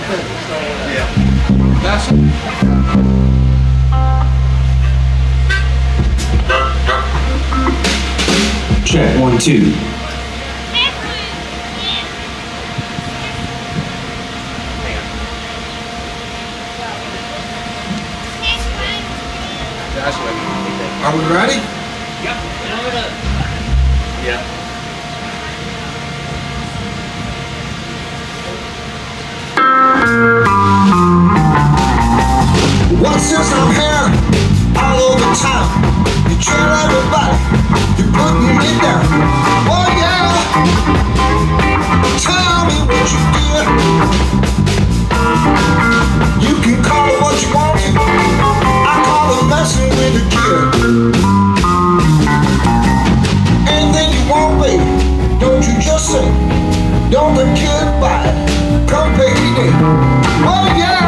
Yeah. That's it. Check 1, 2. Are we ready? Yep. Yeah. Well, since I'm here all over town, you tell everybody you're putting me down. Oh yeah, tell me what you did. You can call it what you want to. I call it messing with a kid. Anything you want, baby, don't you just say. Don't the kid buy it, come payday. Oh yeah,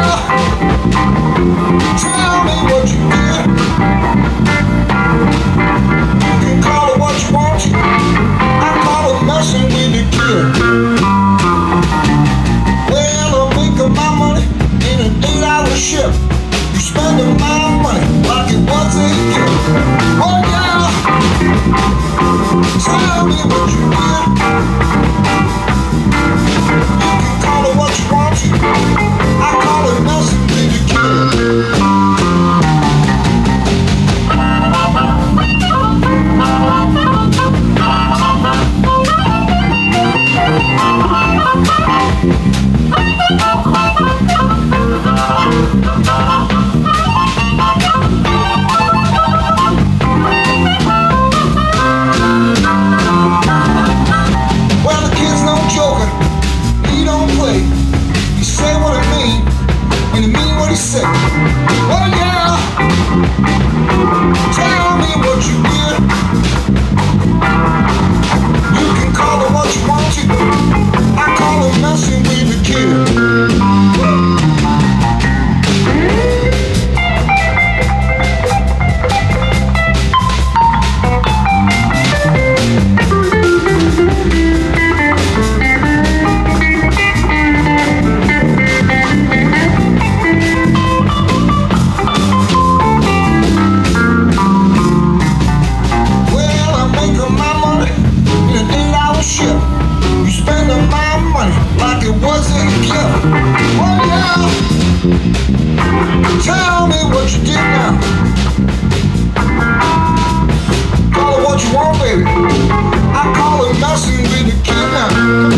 tell me what you did. You can call it what you want to. I call it messing with the kid. Well, I'm making my money in an 8-hour shift. You spending my money like it was a gift. Oh yeah, tell me what you did. You can call it what you want to. I call it messing with the kid. Well, the kid's no joker. He don't play. He say what he mean, and he mean what he say. Oh yeah, tell me what you did. You can call it what you want to. I call it messing with the kid. You spending my money like it was a gift. Oh yeah, tell me what you did now. Call it what you want, baby. I call it messing with the kid now.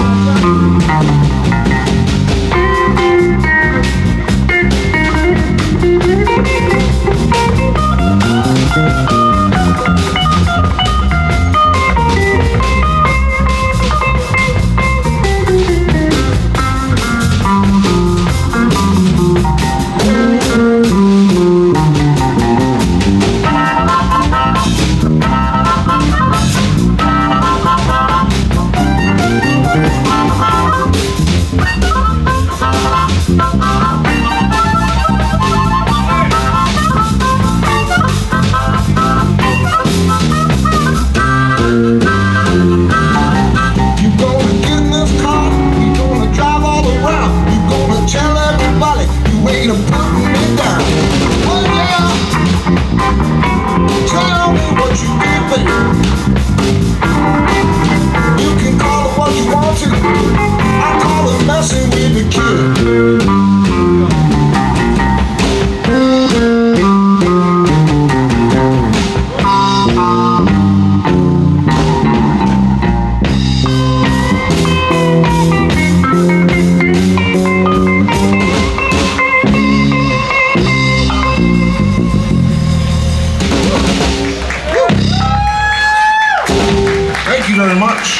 Thank you very much.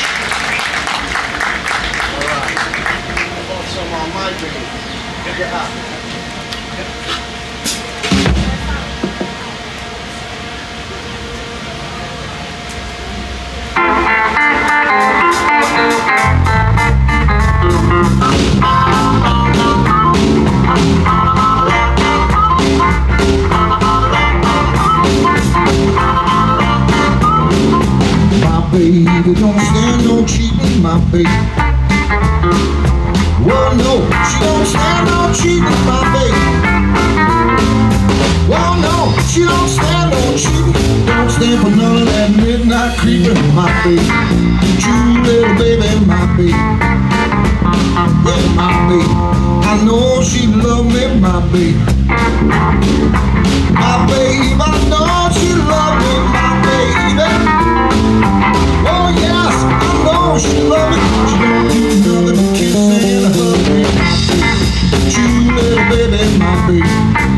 All right. I bought some on my baby. Pick it up. Baby, don't stand no cheating, my baby. Well, no, she don't stand no my baby, true little baby, my baby, yeah, my baby. I know she love me, my baby, my baby. I know she love me, my baby. Oh yes, I know she love me. She don't do nothing but kiss and hug me, my baby, true little baby, my baby.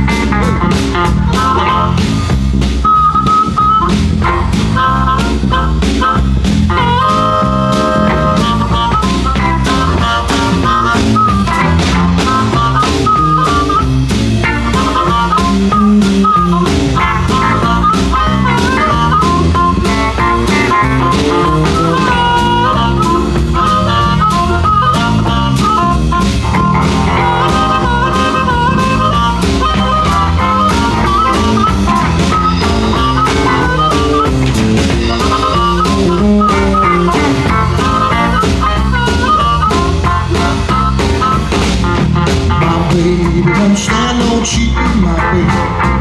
Don't stand no cheating, my baby.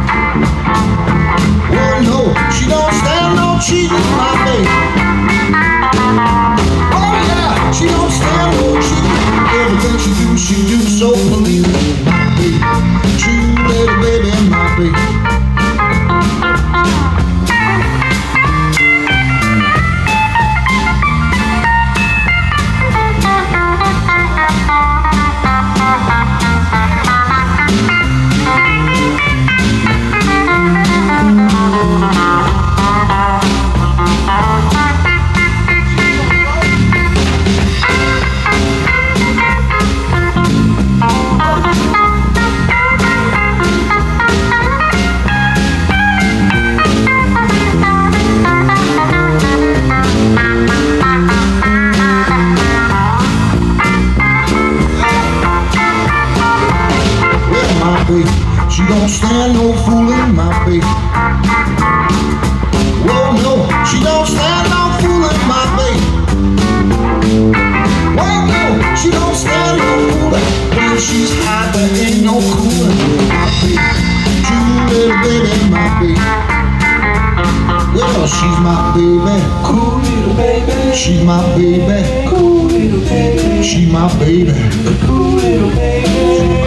Oh no, she don't stand no cheating, my baby. Oh yeah, she don't stand no cheating. Everything she do so believing, my baby. True little baby, my baby. She don't stand no fooling, my baby. Oh no, she don't stand no fooling, my baby. Oh no, she don't stand no fooling. When she's hot, there ain't no cooling, my baby. True little baby, my baby. Well, she's my baby. Cool little baby. She's my baby. Cool little baby. She's my baby. Cool little baby.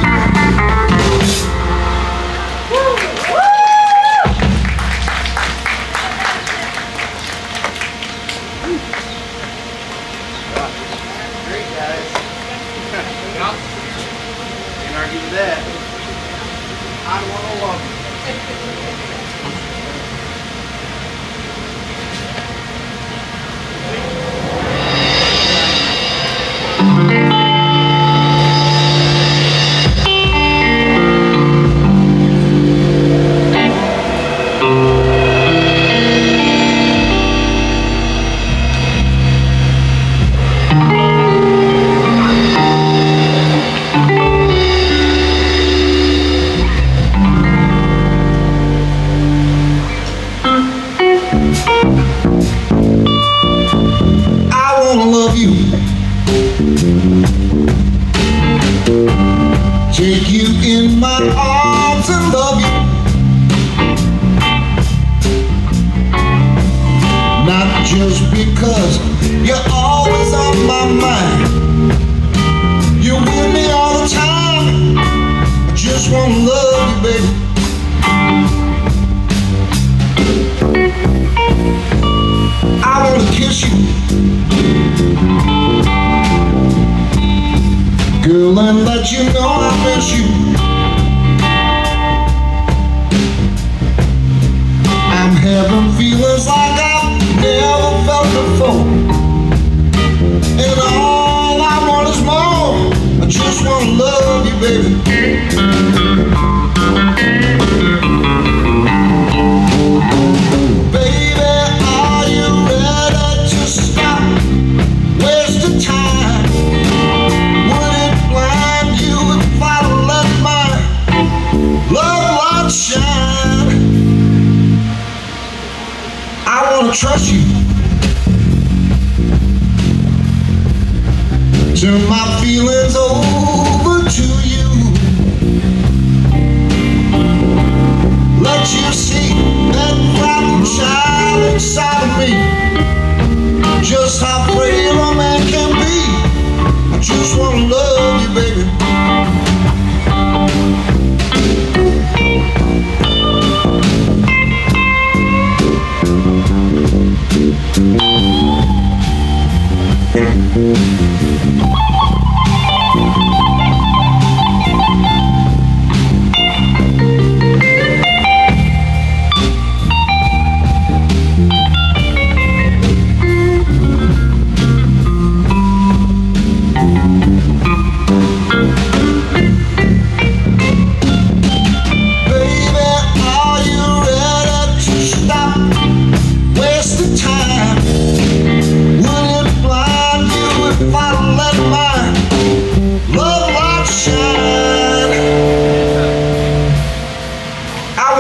Great, guys. Yep. Can't argue with that. I want to love you. Take you in my arms and love you, not just because you're always on my mind. You're with me all the time. I just wanna love you, baby. I wanna kiss you, girl, and let you know I miss you. I'm having feelings like I've never felt before, and all I want is more. I just want to love you, baby. Baby, are you ready to stop wasting time? Would it blind you if I let my love light shine? I wanna trust you, turn my feelings over to you, let you see that rotten child inside of me.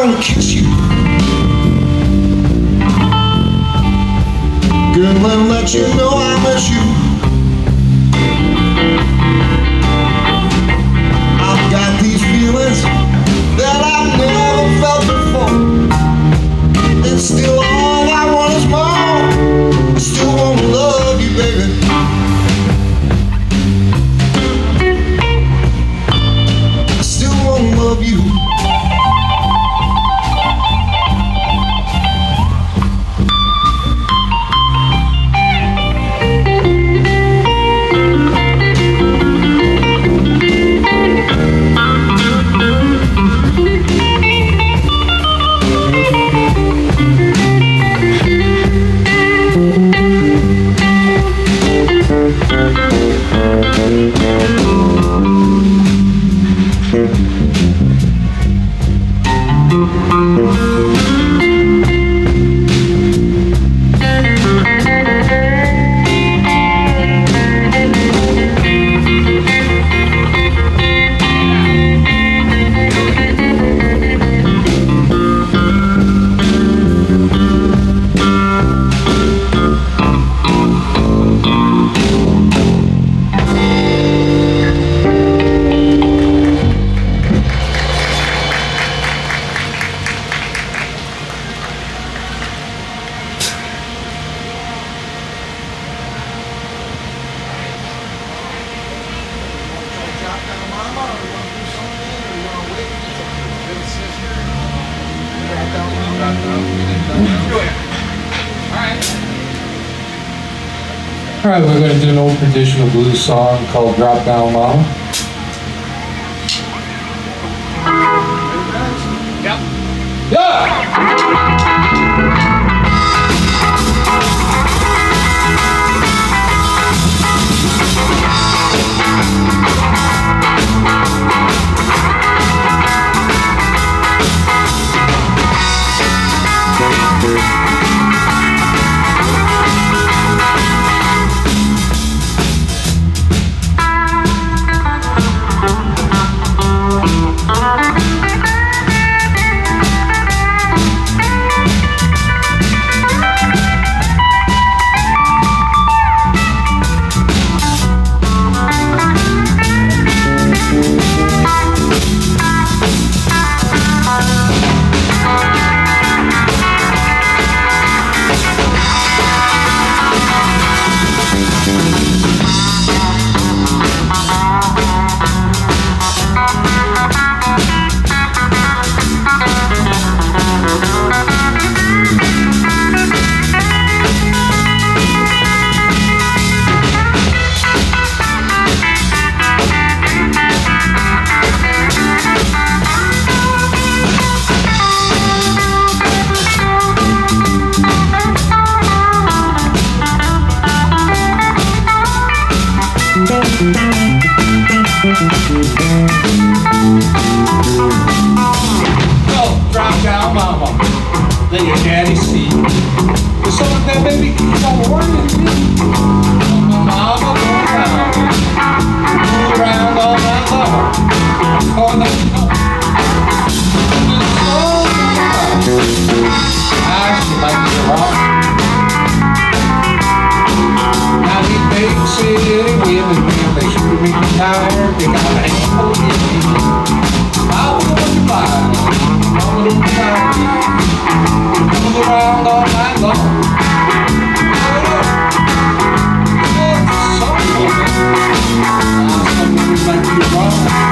wanna kiss you. Girl, and let you know I miss you. I've got these feelings that I've never felt before. And still all I want is more. I still wanna love you, baby. I still wanna love you. All right, we're going to do an old traditional blues song called Drop Down Mama. Yep. Yeah! Well, drop down, mama. Let your daddy see. There's something that baby keeps on worrying me. Mama, go around. Go around all night long. Oh, no, no. She likes to rock. Now he takes it away with me. They should be tired. They got an ankle in me. I'm gonna fly. I'm gonna fly. Goes around all night long. Something might be wrong.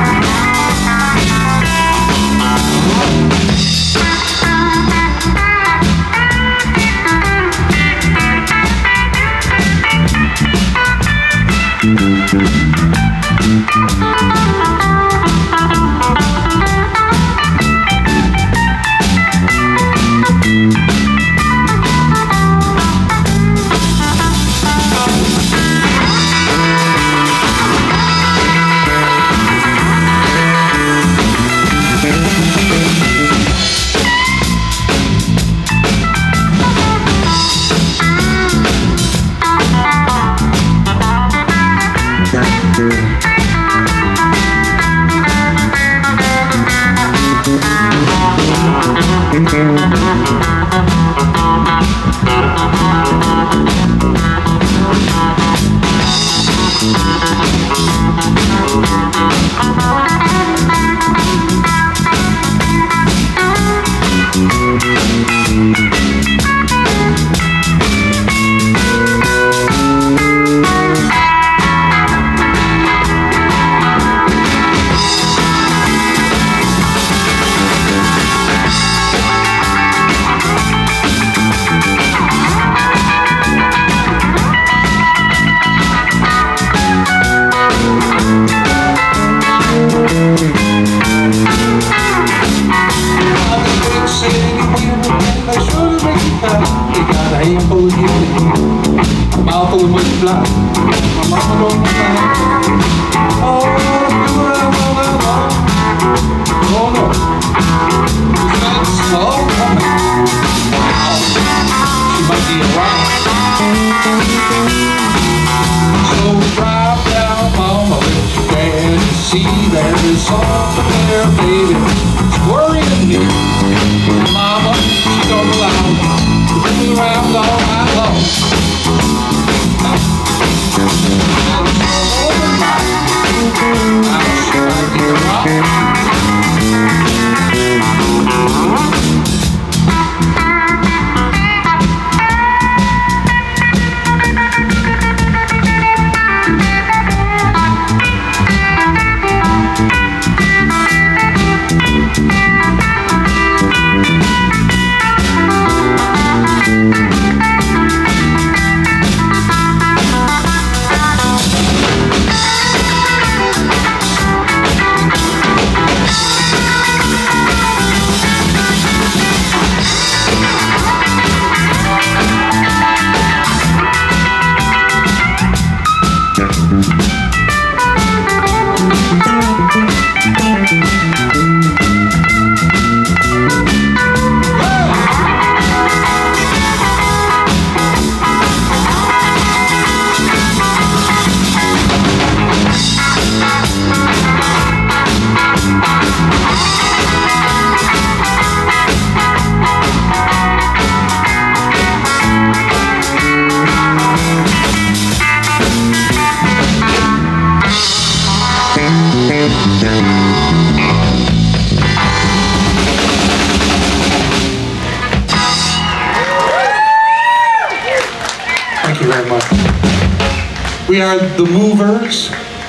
We are the Movers.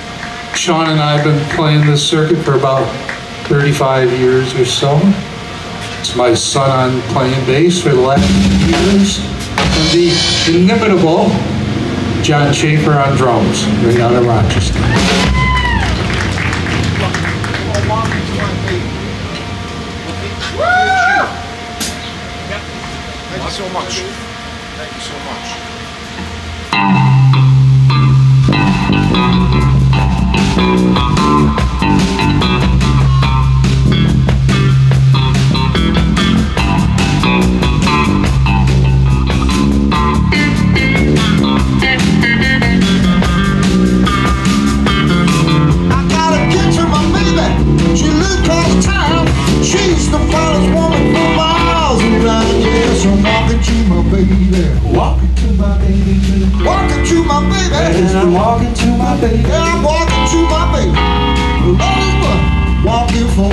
Sean and I have been playing this circuit for about 35 years or so. It's my son on playing bass for the last few years. And the inimitable John Schaefer on drums, right out of Rochester. Thank you so much. Thank you so much. And I'm walking to my baby. Yeah, I'm walking to my baby. Over, walking for.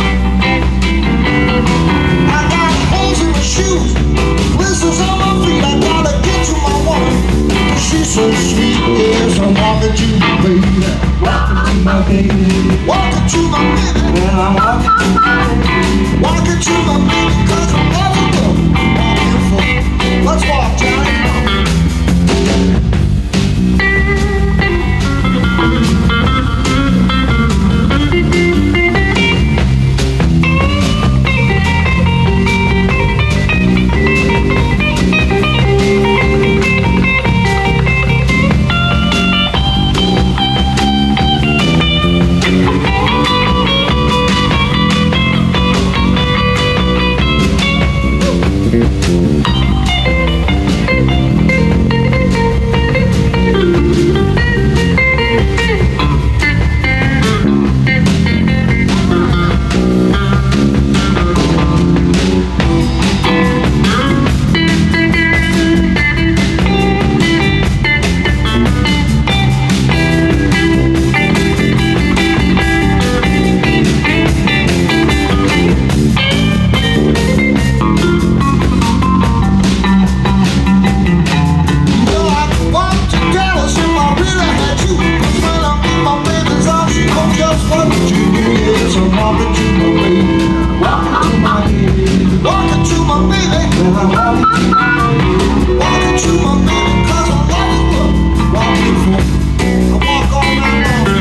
I got holes in my shoes, blisters on my feet. I gotta get to my woman. She's so sweet. Yes, I'm walking to my baby. Walking to my baby. Walking to my baby. And I'm walking to my baby. Walking to my baby, 'cause I'm walking for. Let's walk, Johnny. walking to my baby. Walking to my baby. Walking to my baby. Well, I'm walking to my baby. Walking to my baby, 'cause I love her. Walking for, I walk all night long.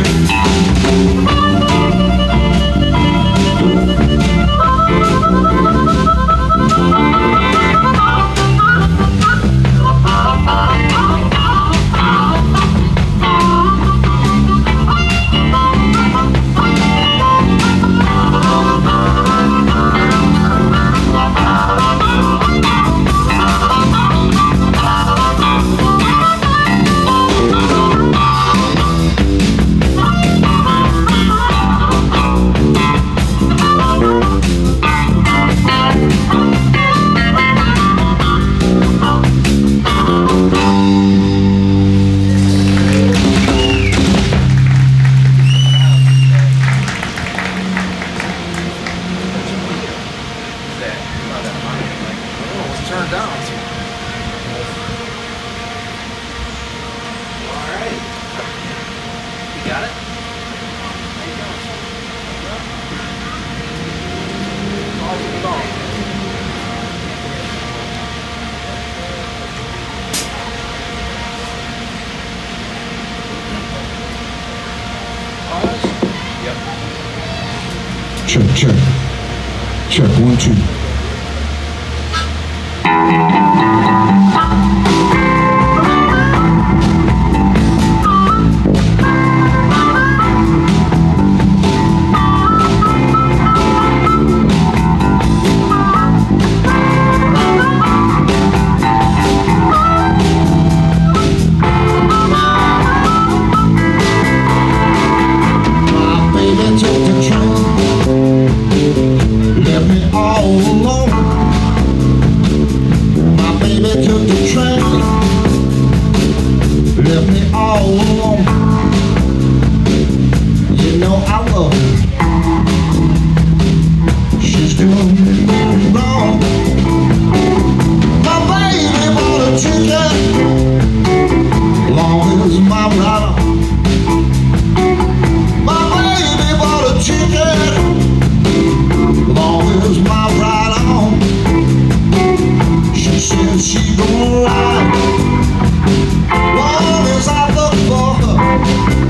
Turned down. All right. You got it? Check, check. Check, 1, 2. Left me all alone. You know I love her. She's doing me wrong. My baby bought a ticket, long as my ride on. My baby bought a ticket, long as my ride on. She said she gon' ride long as I look for her.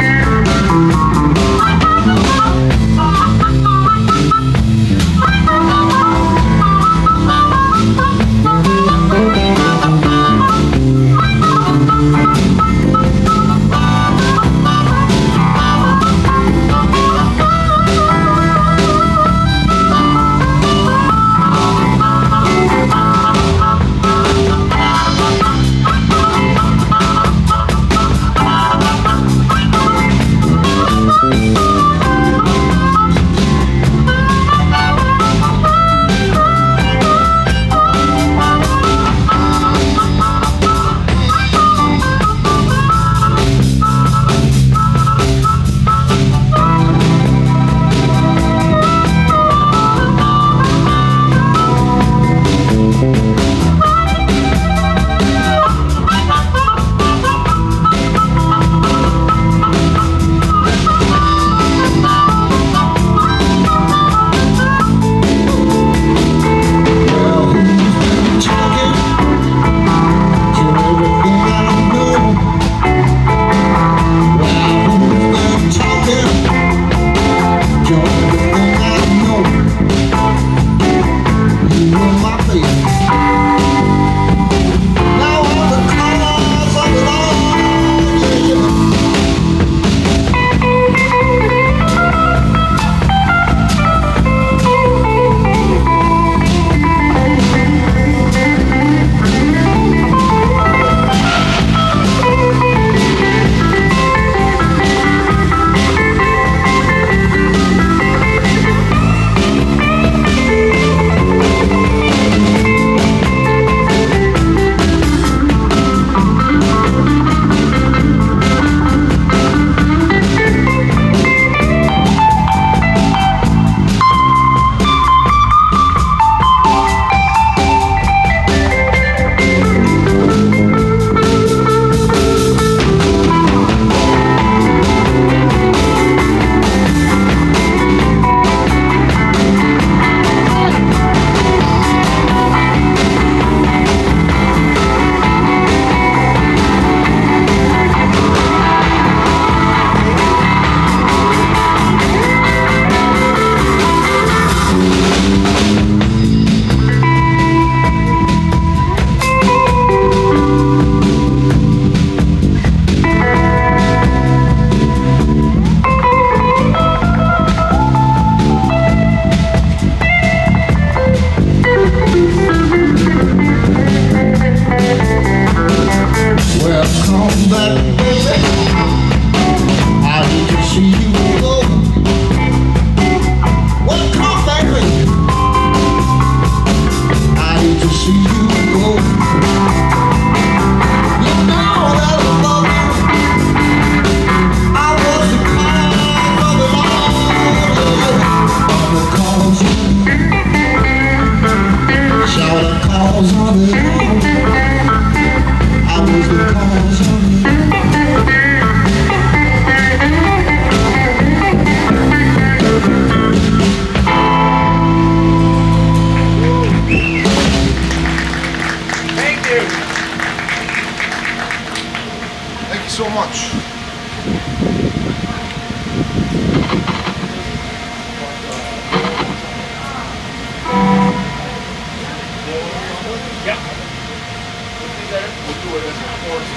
Yep. We'll be there. We'll do it as a course.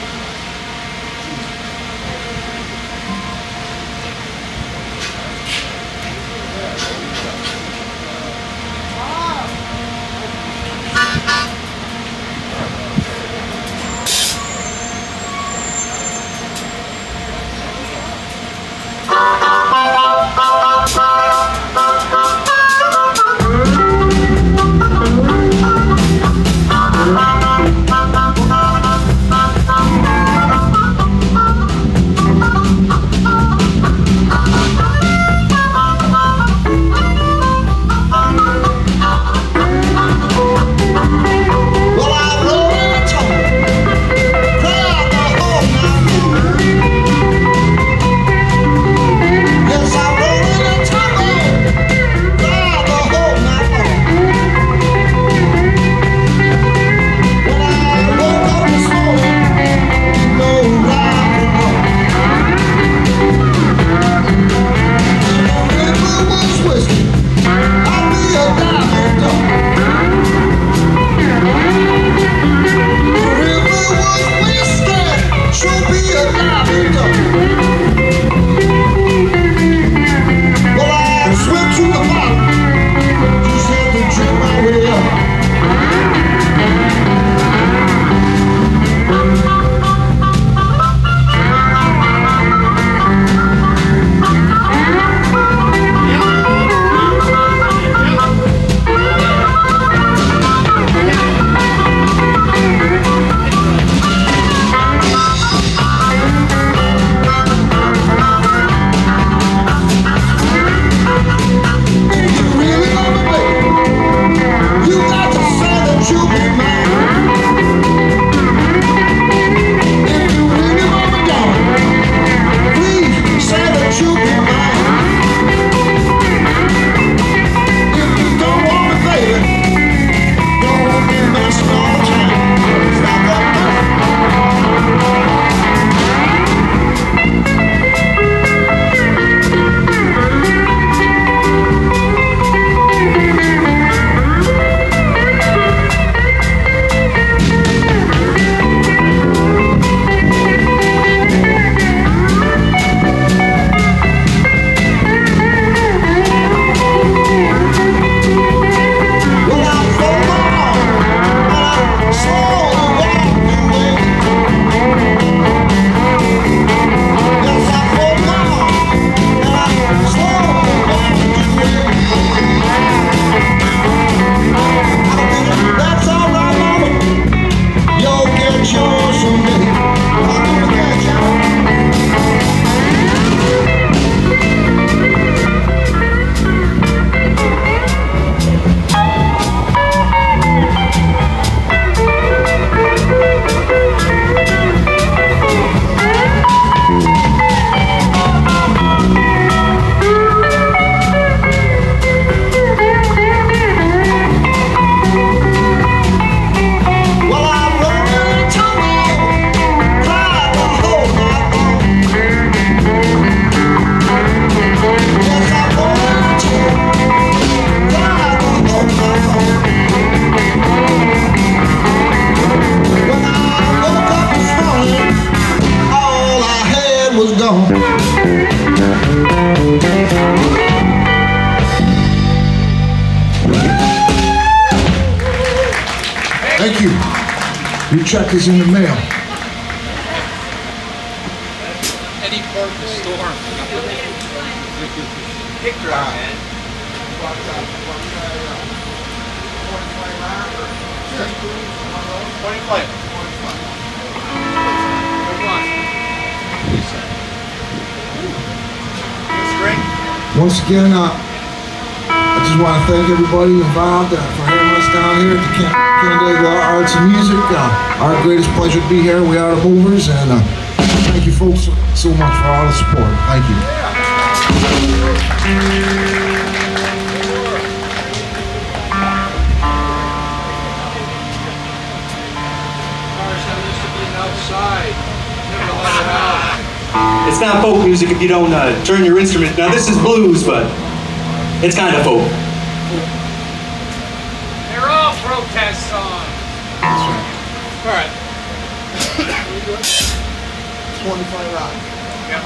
Thank you. Your check is in the mail. Any part of the storm. Kick drop, man. 25. Once again, I just want to thank everybody involved for having us down here at the Canandaigua Arts and Music. Our greatest pleasure to be here. We are the Movers, and thank you folks so much for all the support. Thank you. It's not folk music if you don't turn your instrument. Now this is blues, but it's kind of folk. They're all protest songs. All right. 25 rock. Yep.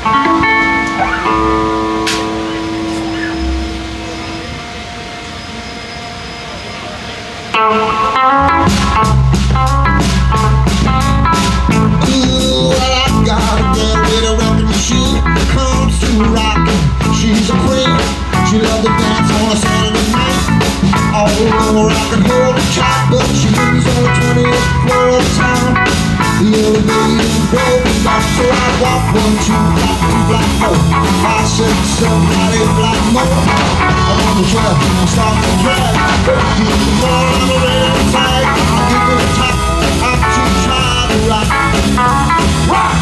Ooh, well, I got a girl with a record machine. Comes to rockin', she's a queen. She loves to dance on a Saturday night. All over rock and hold it tight, but she lives on the 20th floor of town. The elevator's broken down, so I walk 1, 2, black, more. I said somebody black more. I'm on the trail, I'm starting to drag. Do the more on the rail side. I give it a top, I'm too tired to rock. Rock!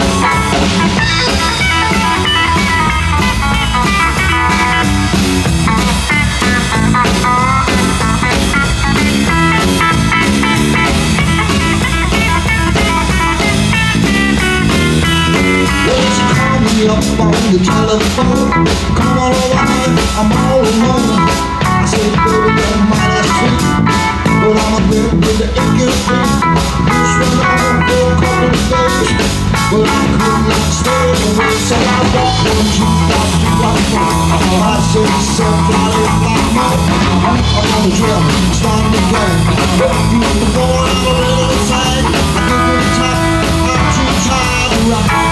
Up on the telephone, come on over, honey, I'm all alone. I said, baby, you're mighty sweet, but I'm a bit with the aching feet. You spent on for a couple of days, but I could not stay away, so I walked 1, 2, 3, 4. I said, somebody like me. I'm on the trail, starting to play. You the boy on the radio side, I think it's time, I'm too tired to rock.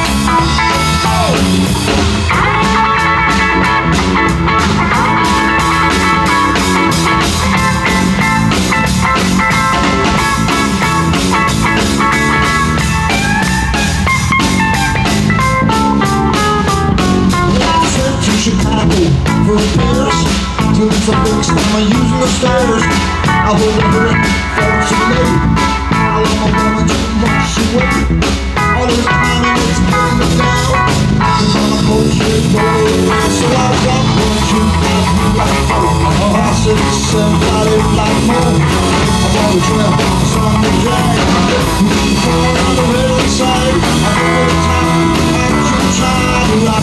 For repairs, till it's a fix, I'm using the stairs. I hold the brick for too late. I love my woman too much to wait. All this climbing is getting me down. Cause I'm a coach is rolling around. So I walk 1, 2, 3, like four. I said somebody like more. I'm on the trail, so I'm the drag. You fall on the rail side. I go to town, I'm too tired to rock.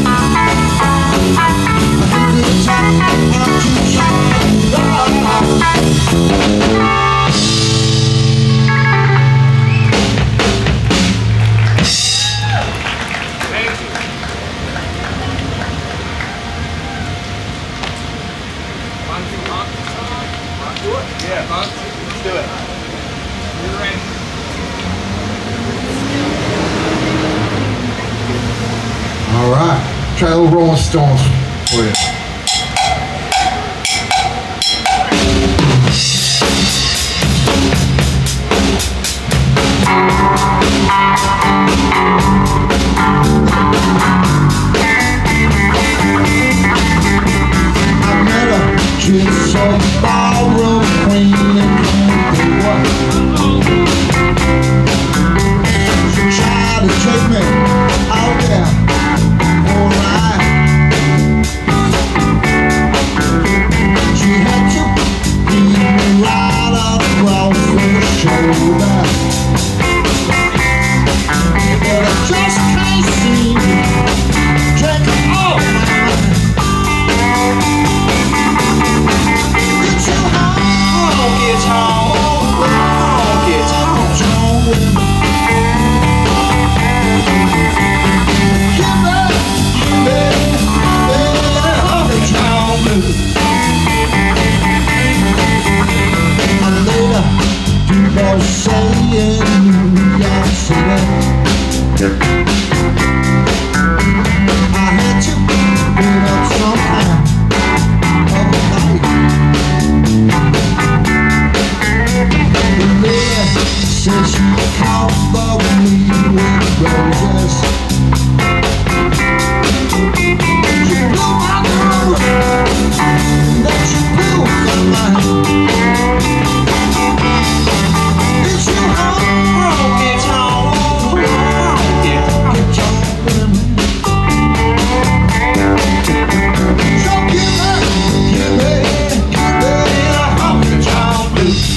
Yeah, let's do it. You're ready. All right, try a little Rolling Stones for you. I met a just a ballroom queen in Canandaigua. She tried to take me out there all night. She had to beat me right across the shoulder, but I just can't seem to take it off my mind. Since you cover me with roses, you blew my nose, that you blew my mind. It's your home, it's home, it's home. So give me a honky tonk blues.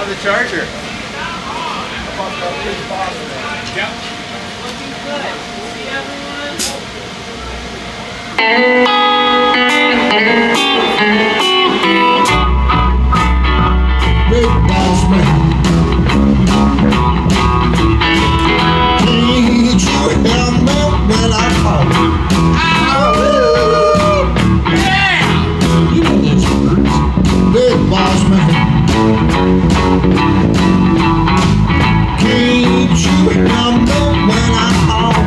the charger? Yep. Big boss man. Can't you help me when I call? Yeah! You know those words. Big boss man. Can't you help me when I call?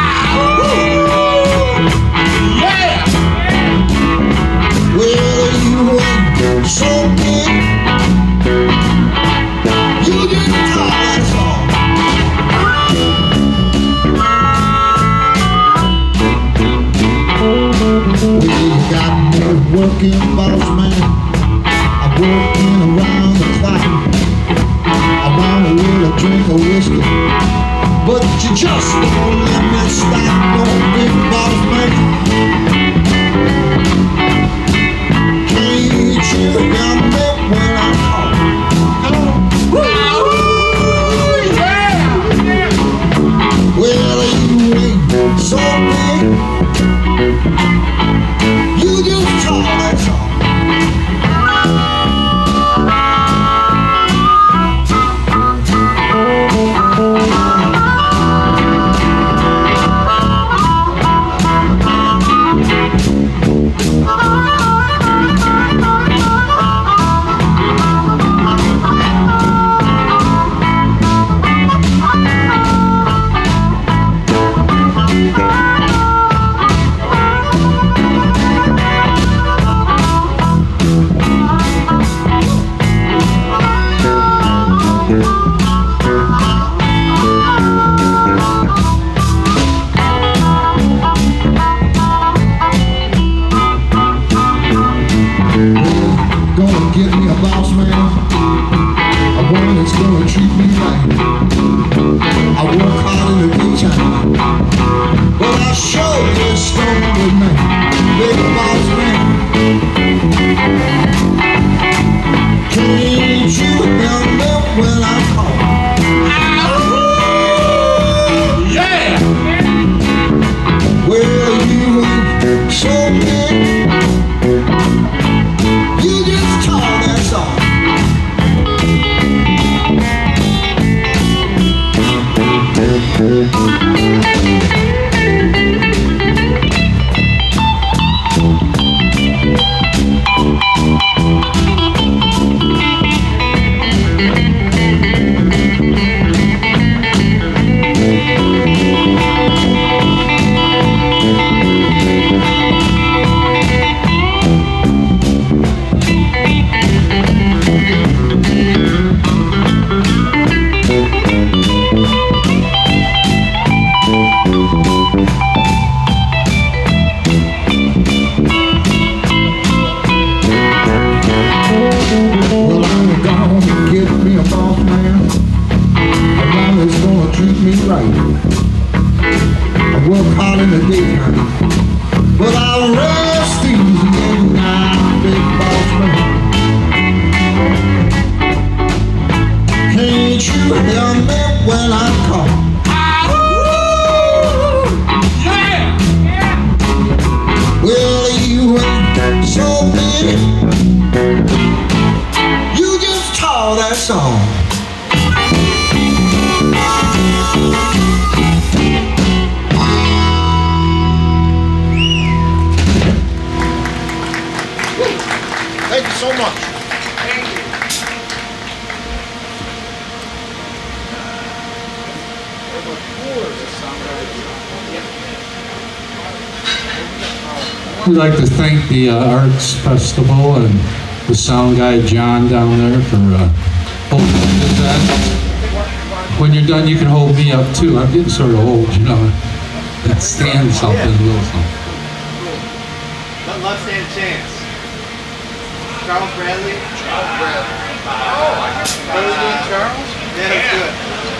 Yeah! Well, you ain't so big. You didn't talk, that's all. Well, you got me working, boss man. I'm working around the clock. I want a little drink of whiskey, but you just don't let me stop. No big boss man. Can't you help me when I call? Yeah! Well, you ain't so big. You just talk, that's all. Gonna get me a boss man, a one that's gonna treat me right. I work hard in the daytime, but I sure get stoned at night. Big boss man, can't you help me when I call? Yeah! Well, you ain't so big. You just talk, that's all. Well, I'm gonna get me a boss man, a one that's gonna treat me right. I work hard in the daytime, but I'll rest easy at night, big boss man. Can't you help me when I call? Yeah! Well, you ain't so big. You just talk, that's all. Thank you so much. Thank you. We'd like to thank the Arts Festival and the sound guy John down there for holding this event. When you're done, you can hold me up too. I'm getting sort of old, you know. And stand something, a little something. Let love stand a chance. Charles Bradley. Charles Bradley. Charles? Yeah, that's good.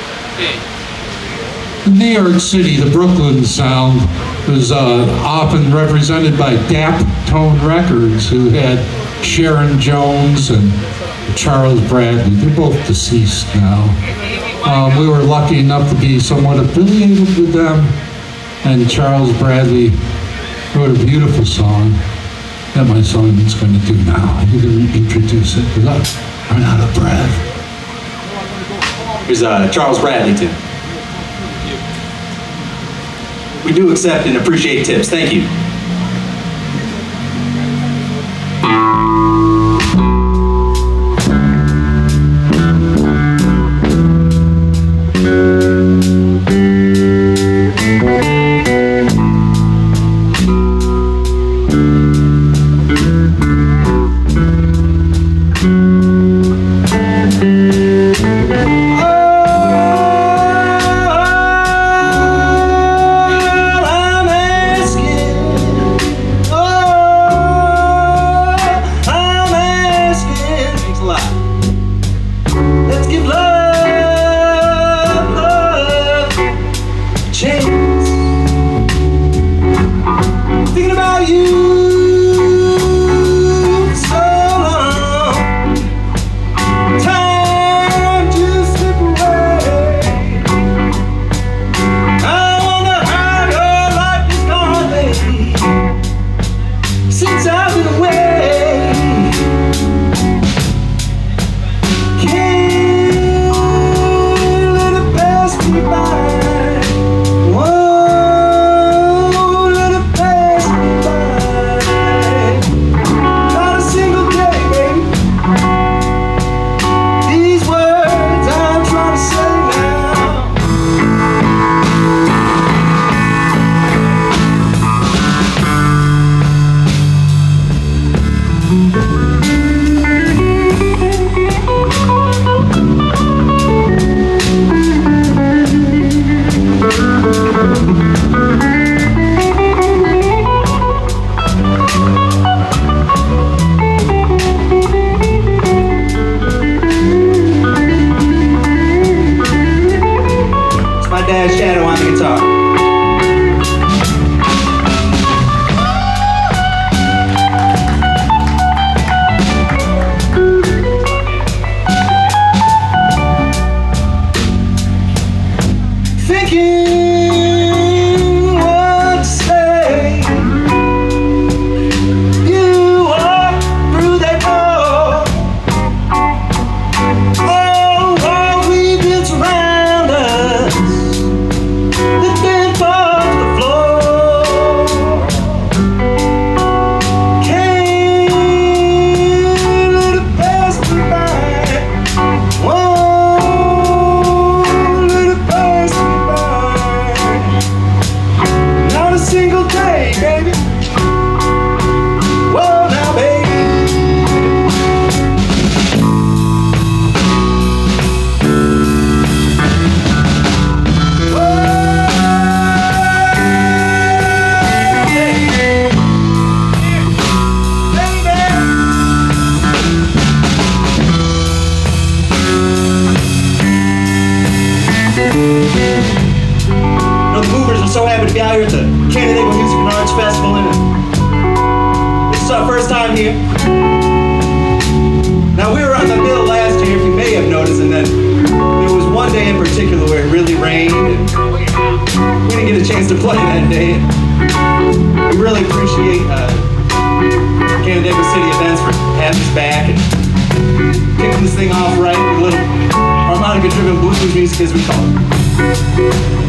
New York City, the Brooklyn sound was often represented by Dap Tone Records, who had Sharon Jones and Charles Bradley. They're both deceased now. We were lucky enough to be somewhat affiliated with them, and Charles Bradley wrote a beautiful song that my son is going to do now. He's going to introduce it because I run out of breath. Here's Charles Bradley too. We do accept and appreciate tips. Thank you. Shadow on the guitar. Thinking what to say, you walk through that door. Oh, all we built around us, it didn't fall to the floor. Can't let it pass me by. Won't let it pass me by. Not a single day, baby. Whoa, now, baby. The Movers are so happy to be out here at the Canandaigua Music and Arts Festival, and this is our first time here. Now, we were on the bill last year, if you may have noticed, and then there was one day in particular where it really rained, and we didn't get a chance to play that day. We really appreciate Canandaigua City Events for having us back and kicking this thing off right with a little harmonica-driven blues music, as we call it.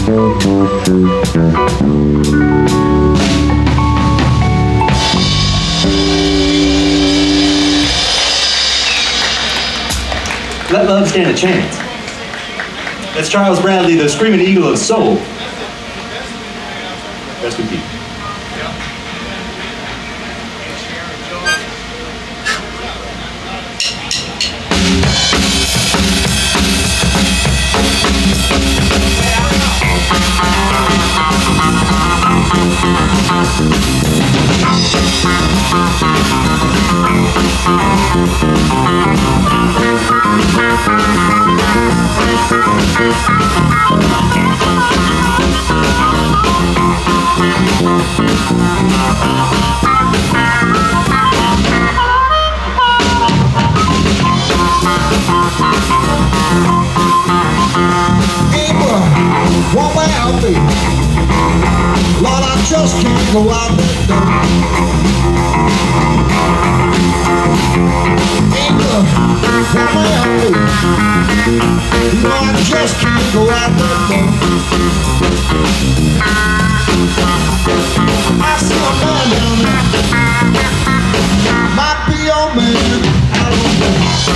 Let love stand a chance. That's Charles Bradley, the screaming eagle of soul. Rest in peace. One way out there, Lord, I just can't go out that door. Ain't one way out there, no, I just can't go out that door. I see a man down there, might be your man, I don't know.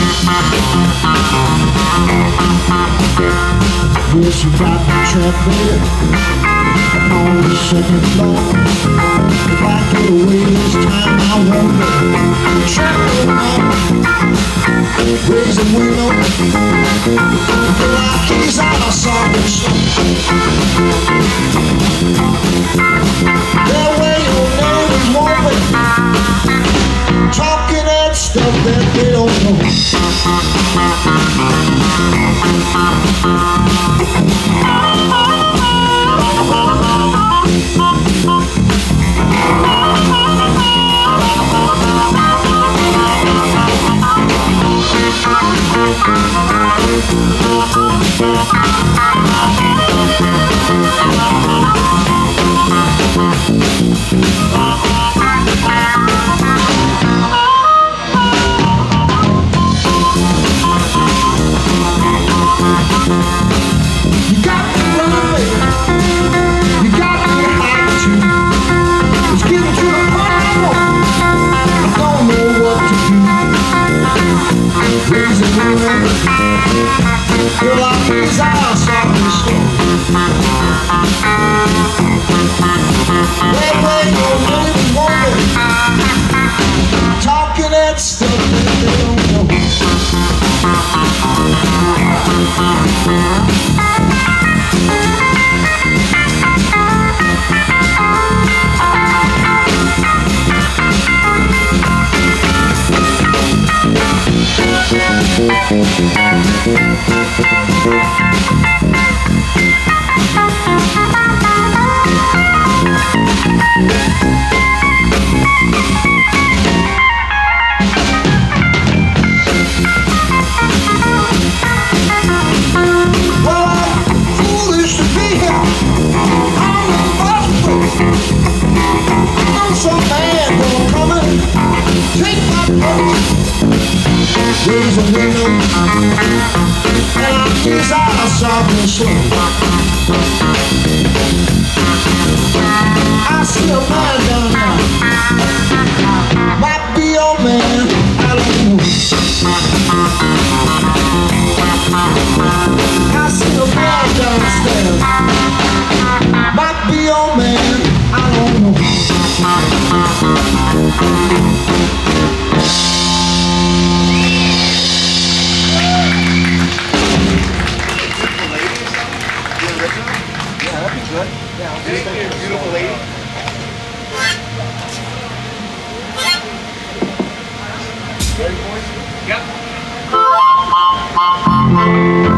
Well, she got the trap there up on the second floor. If I get away this time, I wonder. Trap her on, raise the window, until our keys are soft. That way your neighbors won't be talking that stuff that they don't know. Well, our keys are soft and slow. That way your neighbors won't be talking that stuff that they don't know. Well, I'm foolish to be here. I'm the bus place. I'm some man gonna come and take my place. Raise the window, and our keys are soft and slow. I see a man down there, might be your man, I don't know. I see a man downstairs, might be your man, I don't know. Beautiful lady. Ready, boys? Yep.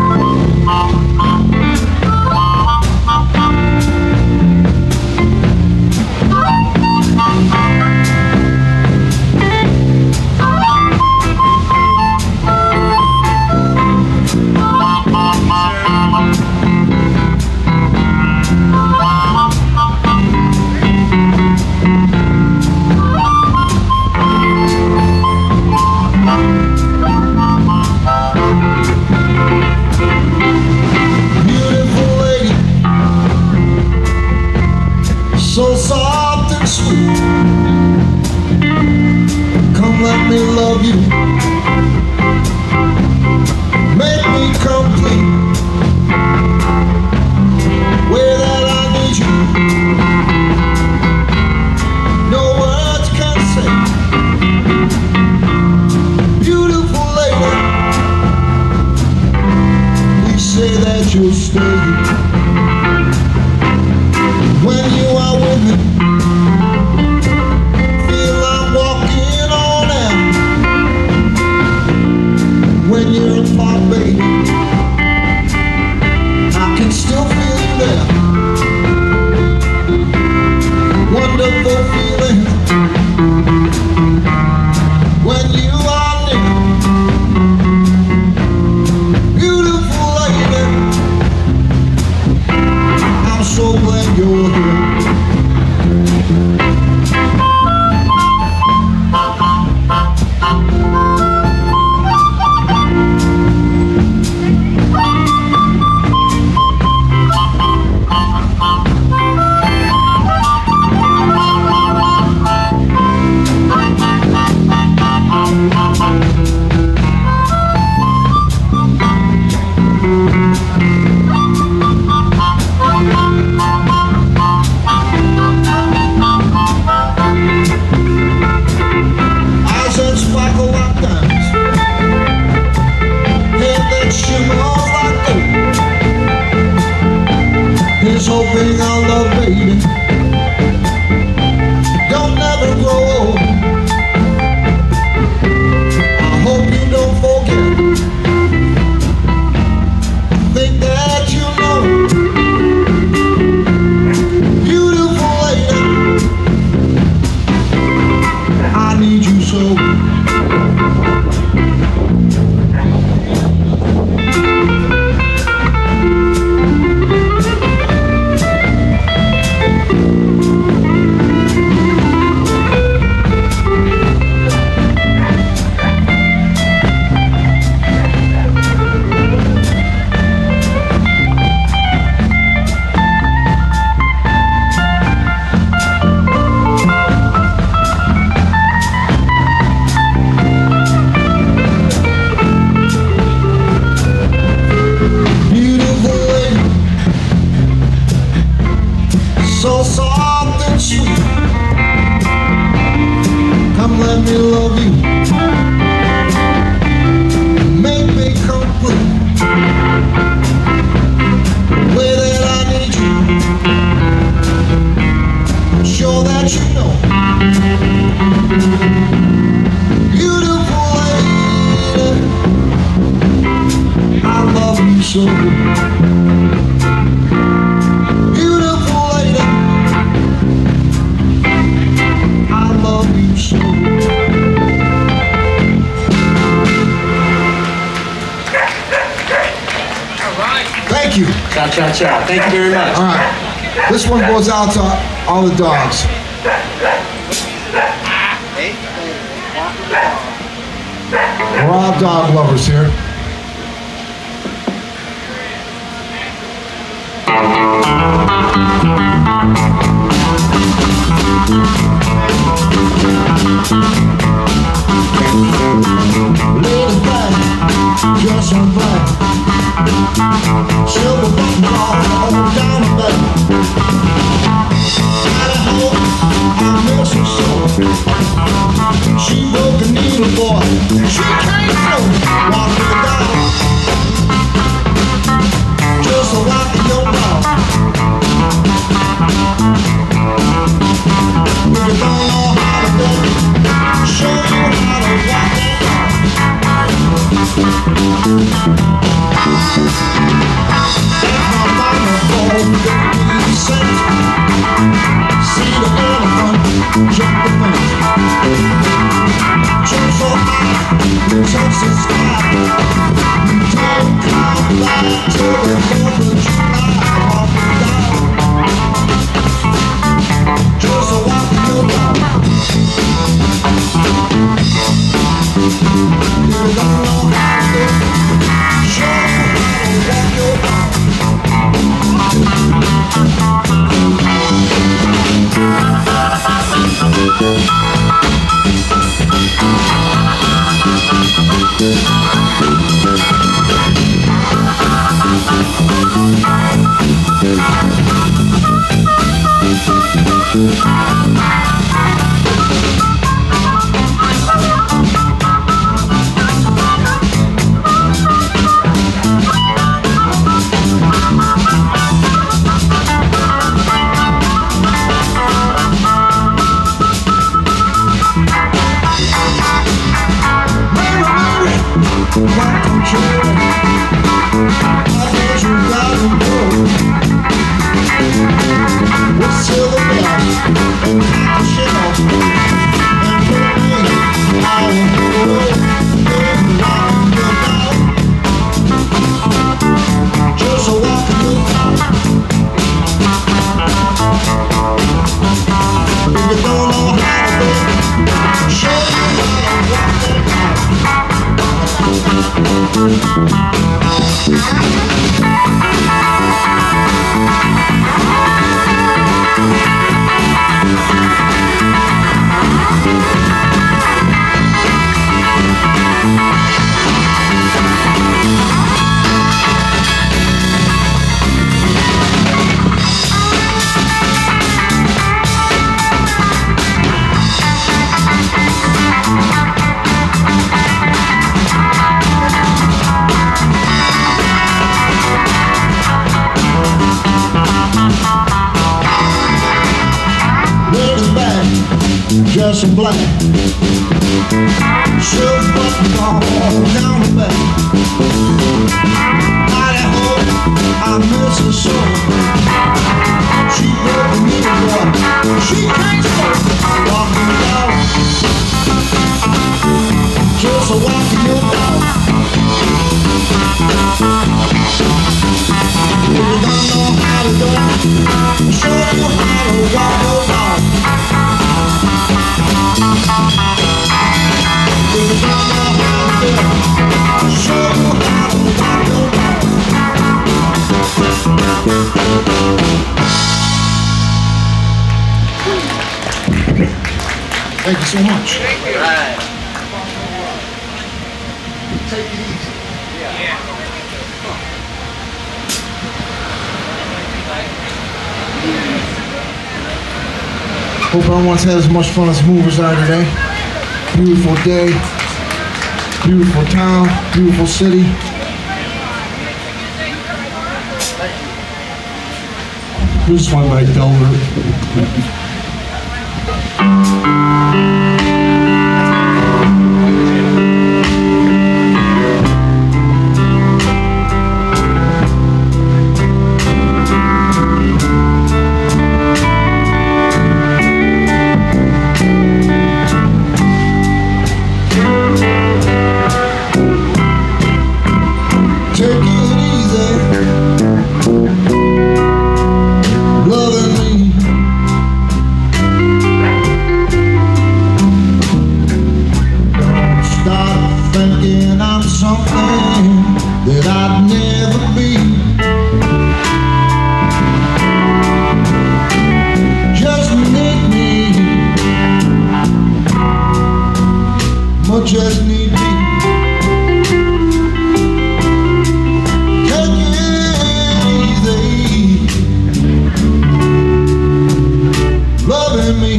that you'll stay. When you are with me, feel I'm walking on air. When you're apart, baby, I can still feel you there. Wonderful feeling when you are near. Beautiful lady, I'm so glad you're here. Hoping our love, baby, don't never grow old. I hope you don't forget. Think that you know, beautiful lady, I need you so. So soft and sweet, come let me love you, make me complete, the way that I need you, sure that you know, beautiful lady, I love you so. Thank you. Cha cha cha. Thank you very much. All right. This one goes out to all the dogs. We're all dog lovers here. Lady black, dress on black, silver button all down the back. Idaho, I miss her so. She broke a needle, boy, she can't float. Walk with the dog, just like your dog. If you don't know how to do it, show you how to walk it. That's my mama for the sense. See the elephant jump the fence. Jump so high, touch the sky. Don't come back to the 4th of July. Walk it down, just a walk your dog. If you don't know how to do it, show you how to walk your dog. Just in black, silk buttons all down the back. Mighty hope I miss her so. She broke me boy, she can't stop walking down. Just a walking your dog. If you don't know how to do it, show you how to walk your dog. Thank you so much. Thank you. Right. Take it easy. Yeah. Hope everyone's had as much fun as movers are today. Beautiful day, beautiful town, beautiful city. Here's one by Delbert. That I'd never be. Just need me, much as need be. Take it easy, loving me.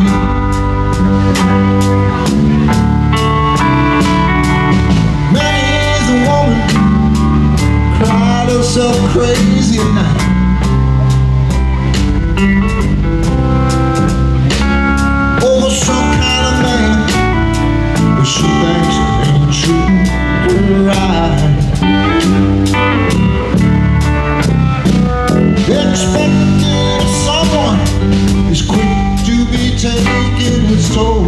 So crazy now. Over some kind of man that she thinks ain't treating her right. Expecting someone is quick to be taking its toll.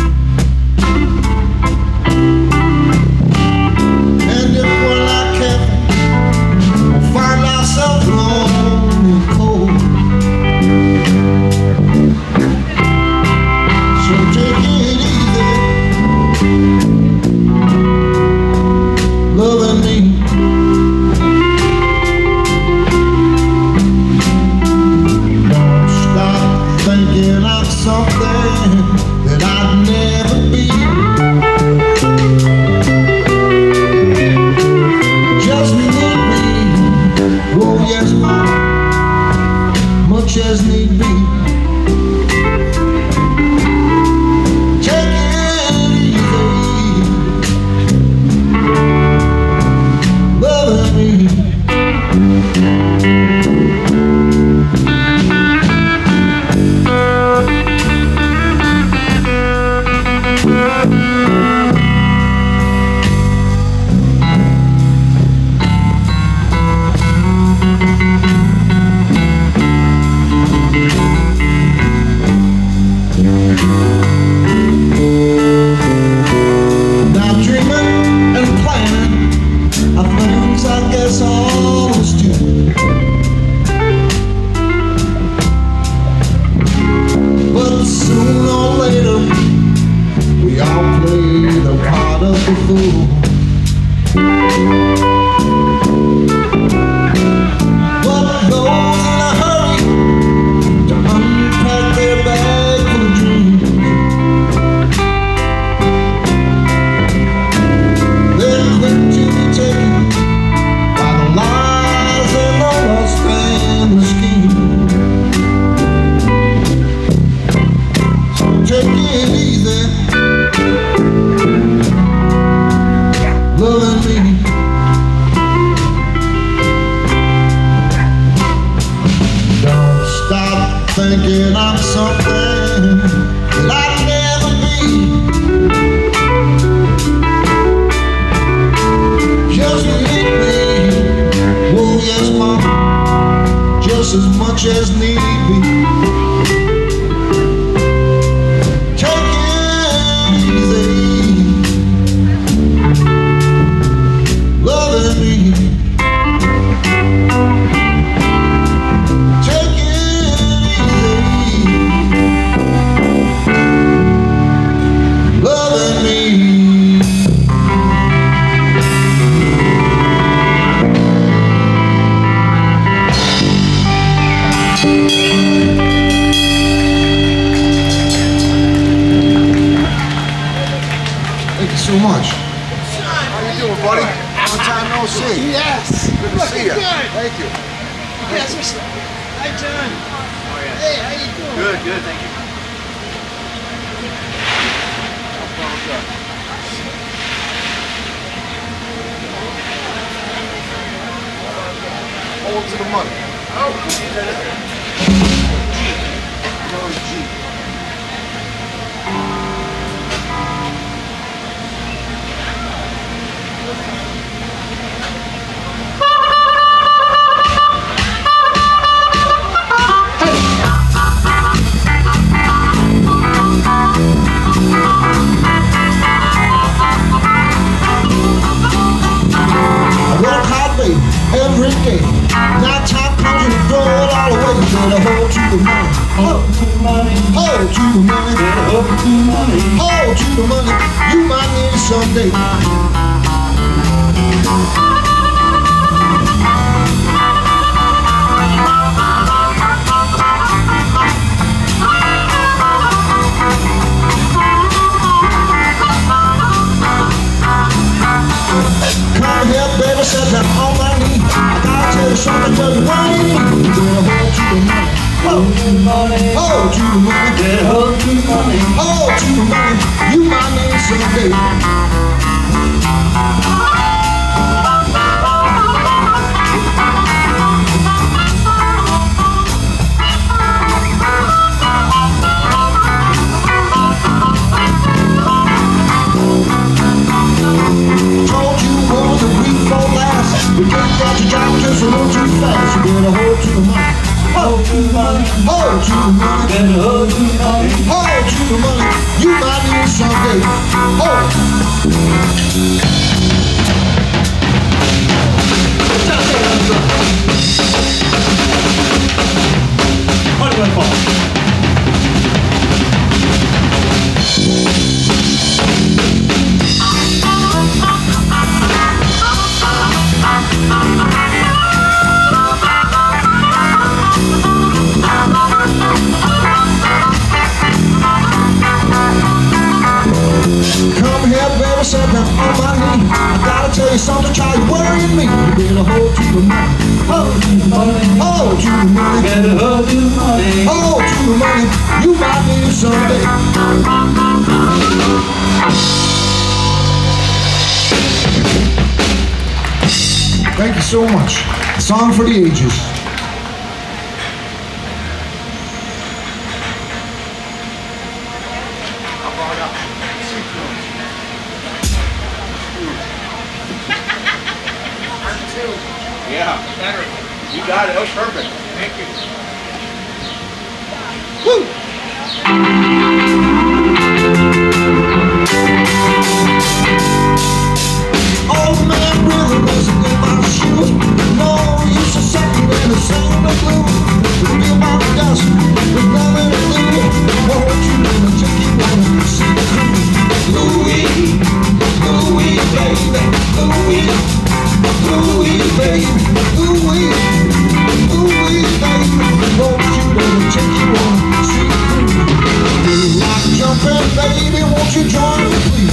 And if we're not careful, find ourselves alone and cold. So take it easy, loving me. Don't stop thinking I'm something that I'd never be. Just need me. Oh yes, much as need be. Take it easy, loving me. thinking I'm something that I'd never be. Just need me, oh yes mama, just as much as need be. Take it easy, loving me. Thank you so much. How you doing, buddy? Long time no see. Yes. Good to see you. Good. Thank you. Yes. Hi, John. Oh, yeah. Hey, how you doing? Good, good, thank you. Hold to the money. Oh, G. Every day, night time comes and throw it all away. Better hold to the money, hold to the money, hold to the money, better hold to the money, hold to the money. You might need it someday. Come here, baby, sit down on my knee. I gotta tell you something, but you ain't me. You better hold to the money, hold to the money, hold to the money, better hold to the money, hold to the money. You might need it someday. We can't get you down just a little too fast. You better hold to the money, hold to the money, hold to the money, better hold to the money, hold to the money. You might need it someday. Hold it. Sit down on my knee. I gotta tell you something, try worrying me. You better hold to the money, hold to the money, hold to the money, better hold to the money, hold to the money. You might need it someday. Thank you so much. Song for the ages. yeah, better. You got it. That was perfect. Thank you. Woo! Old man really wasn't in my shoes. No use of second and the same the blues. It'll be about dust, there's nothing to do. Won't you wanna take it on and see the crew? Louie, Louie, baby, Louie, Louie, baby, Louie, Louie, baby. Won't you wanna take it on and see the crew? You like jumping, baby, won't you join me, please?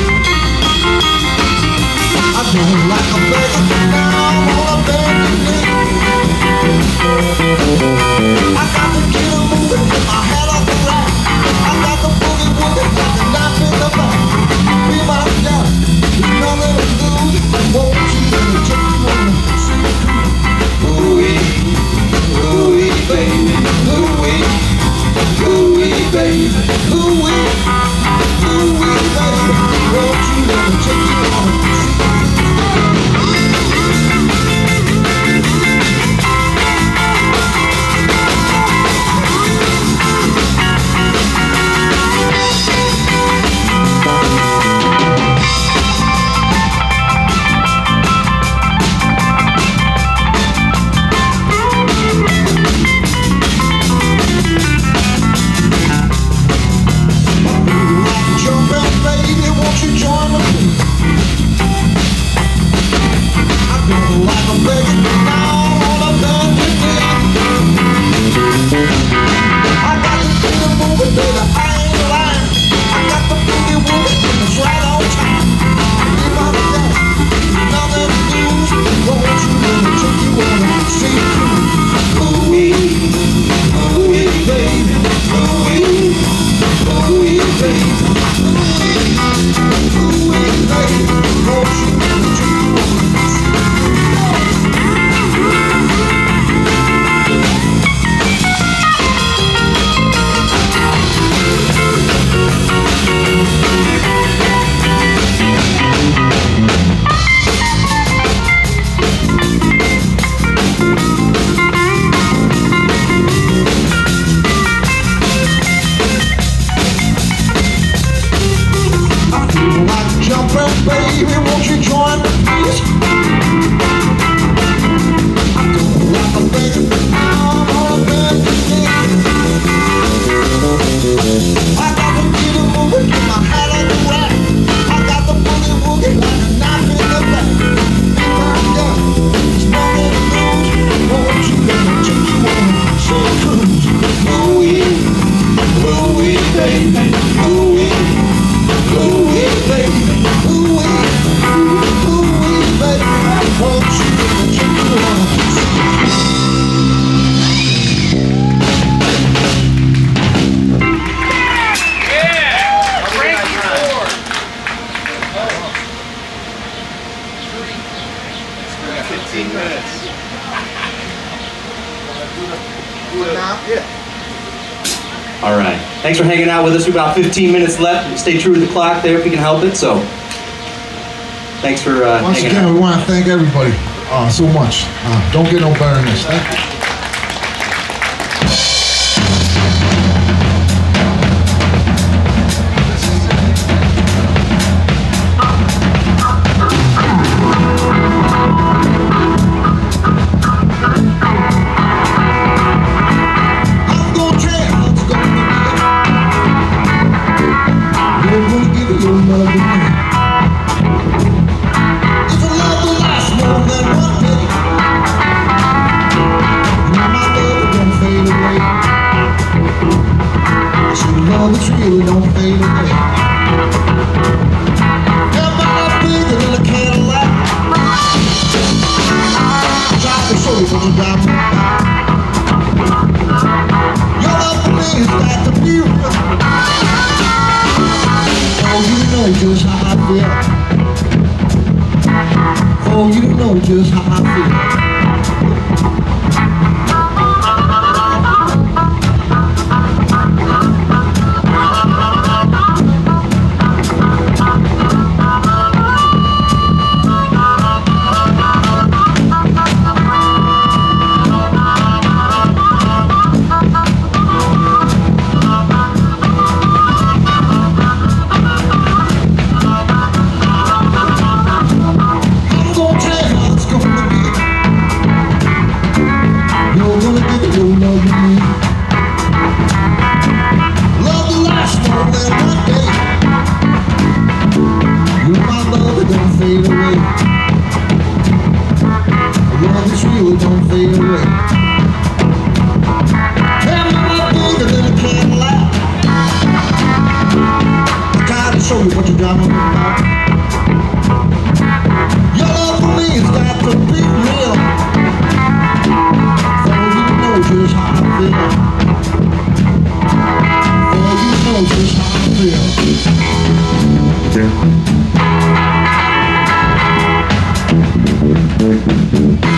I don't like a beggar, now I'm on a begging knee. I got to get a moving, get my head off the rack. I got the boogie woogie, got the knife in the back. Be my gal, there's nothing to lose. Won't you let me take you on the see the crew? Louie, Louie, baby, Louie. Baby, won't you join me, please? I don't like a baby, I'm on a bed today. I got the beat moving, get my head on the rack. I got the boogie woogie like a knife in the back. Big man, smoking the blues. Won't you let me take you on a slow cruise? Ooh-wee, baby, ooh-wee, ooh-wee, baby, ooh-wee. All right. Thanks for hanging out with us. We've got 15 minutes left. Stay true to the clock there if you can help it. So, thanks for once hanging again, out. we want to thank everybody so much. Don't get no better than this. Thank you. Really don't fade away. Your body bigger than a Cadillac. Try to show you what you got. Your love for me has got to be real. Oh, you know just how I feel. Oh, you know just how I feel. Don't fade away. Tell me what bigger than a Cadillac. I tried to show you what you got me about. Your love for me has got to be real. For you know just how I feel. For you know just how I feel.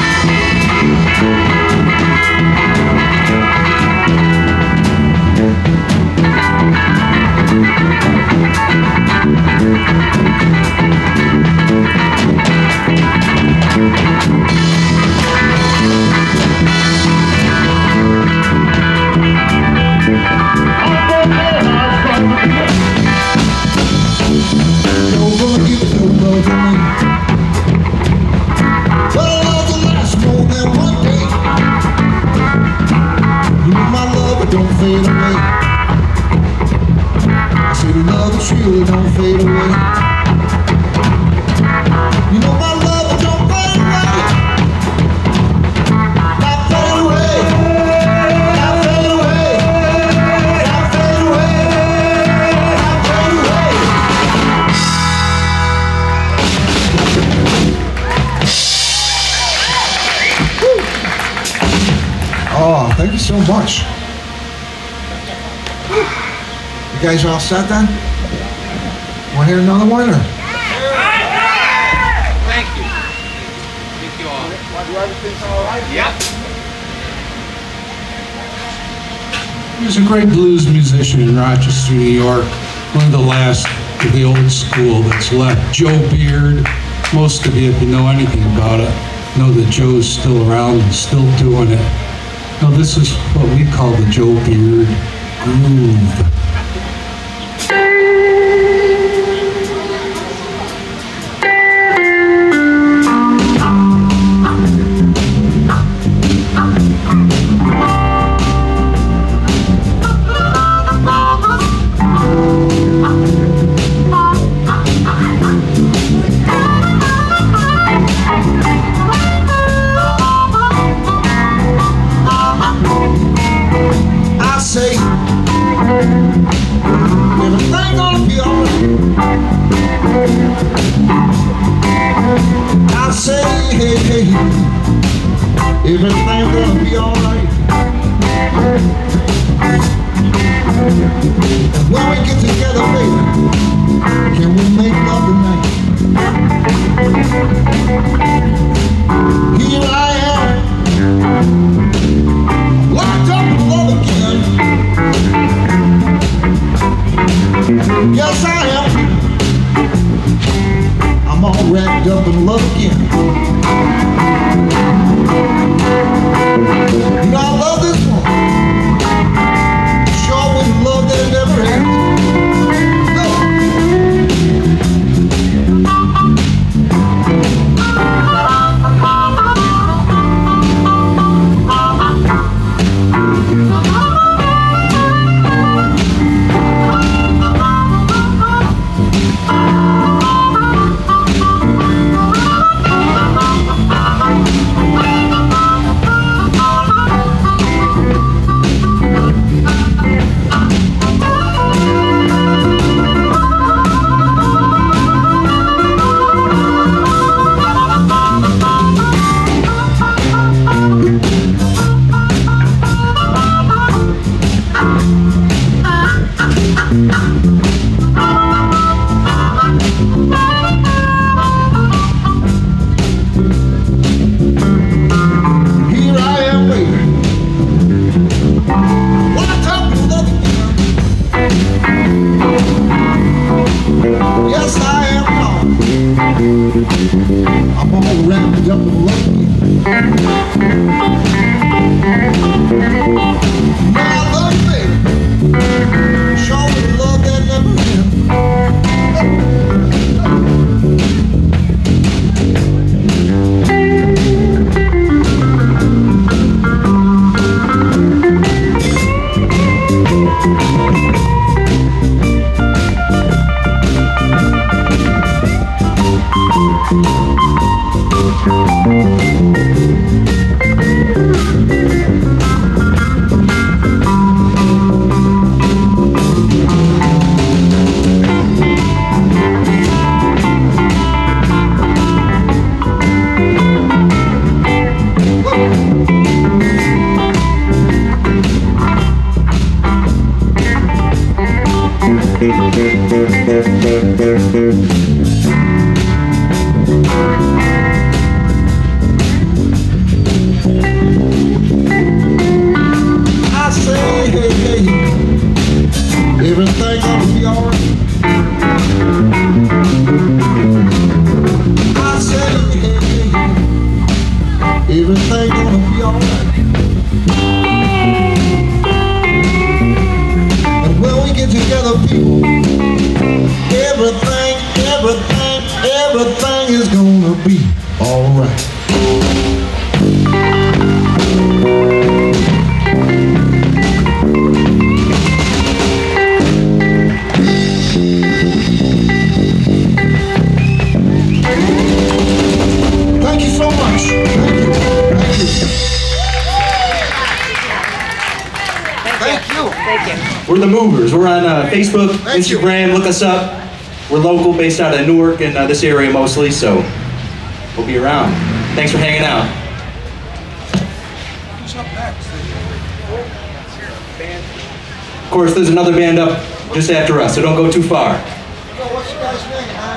Don't fade away. I say the love that's real don't fade away. You know my love don't fade away. Not fade away. Not fade away. Not fade away. Not fade away. Oh, thank you so much. You guys all set then? Want to hear another one? Or? Thank you. Thank you all. Do everything's all right? Yep. He was a great blues musician in Rochester, New York. One of the last of the old school that's left. Joe Beard. Most of you, if you know anything about it, know that Joe's still around and still doing it. Now this is what we call the Joe Beard groove. Say everything gonna be alright. I say, hey, hey, everything gonna be alright. And when we get together, baby, can we make love tonight? Here I am, locked up in love again. Yes, I am. I'm all wrapped up in love again. You know, I love this one. Sure with love that never ends. I'm all wrapped up in love. My love, baby, show me love that never ends. I say, hey, hey, everything gonna be alright. I say, hey, hey, everything gonna be alright. And when we get together, people, everything is gonna be alright. Thank you so much. Thank you. Thank you. We're the Movers. We're on Facebook, Instagram. Look us up. We're local, based out of Newark and this area mostly, so we'll be around. Thanks for hanging out. Who's up next? Of course, there's another band up just after us, so don't go too far. So what's your guys' name, huh?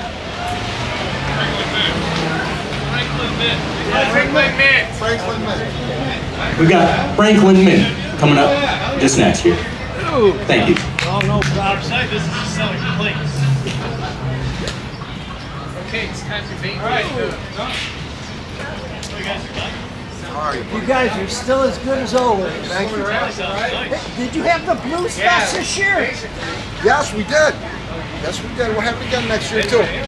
Franklin Mint. Franklin Mint. We got Franklin Mint coming up just next here. Thank you. Oh, no problem. This is a selling place. Okay, it's time for bait. All right. You guys are still as good as always. Thank you. Hey, did you have the Blues Fest this year? Yes, we did. Yes, we did. We'll have it again next year, too.